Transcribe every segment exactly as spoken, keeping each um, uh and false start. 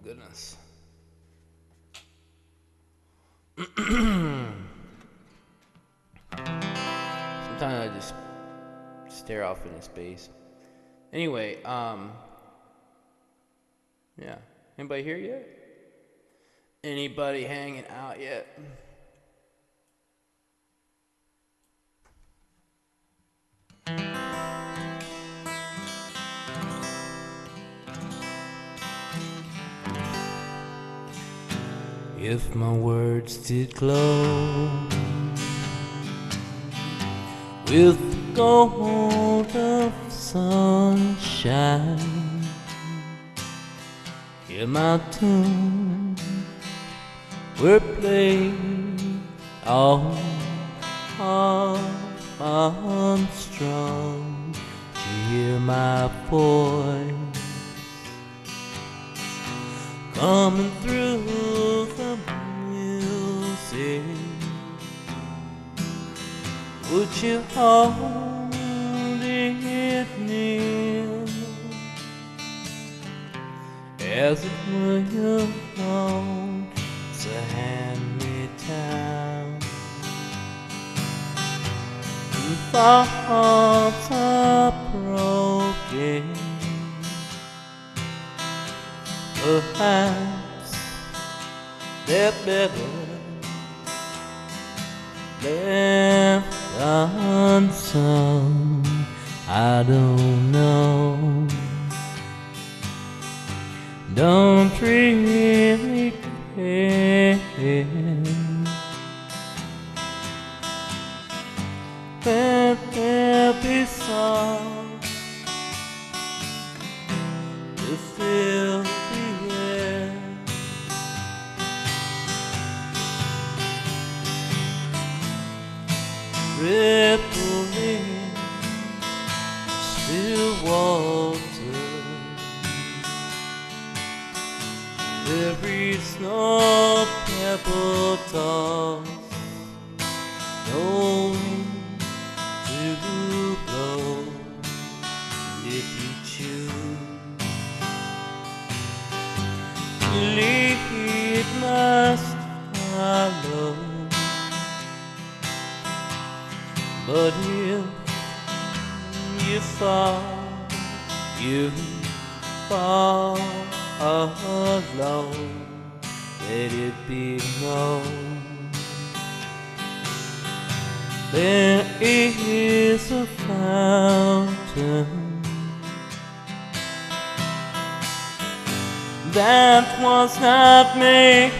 goodness. Sometimes I just stare off into space. Anyway, um, yeah. Anybody here yet? Anybody hanging out yet? If my words did glow with the gold of sunshine, hear my tune were played all unstrung. To hear my voice coming through the music, would you hold it near as it were your own? It's a hand-me-down. And thoughts are broken, perhaps they're better left unsung. I don't know, don't really care. Let there be songs to fill the air. Rippling still water, every snow pebble toss, no wind to blow if you choose. It must follow, but if you fall, you fall alone. Let it be known there is a fountain that was not made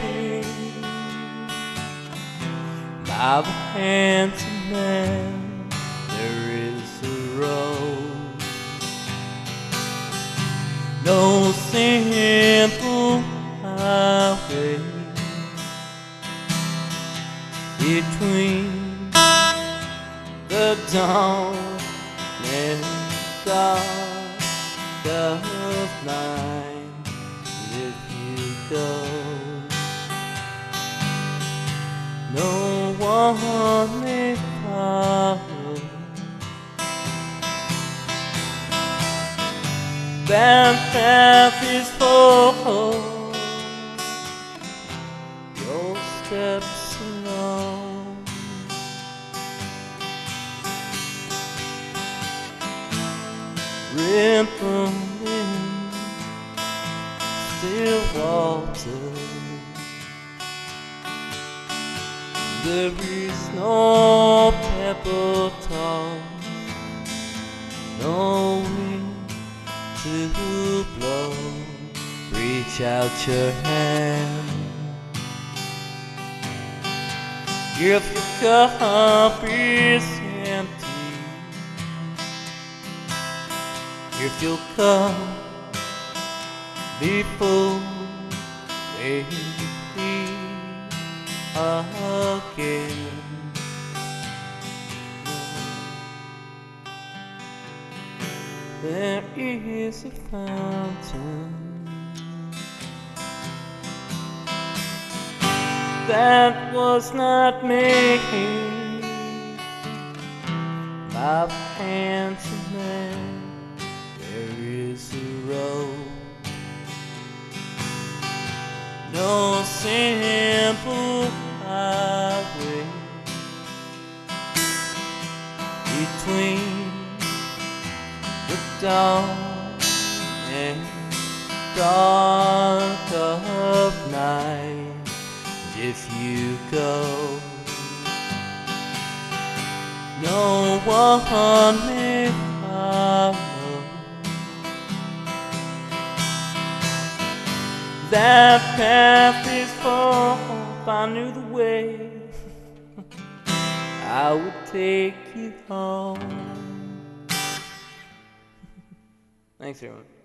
by the hands of man. There is a road, no simple highway between the dawn and dark of night. If you go, no one may follow. That path is for your steps alone. Rippling still water, there is no pebble toss, no wind to blow. Reach out your hand if your cup is empty, if your cup be full, may it be again. There is a fountain that was not made by the hands of man. There is a road, between the dawn and dark of night. If you go, no one may follow. That path is full. If I knew the way, I would take you home. Thanks, everyone.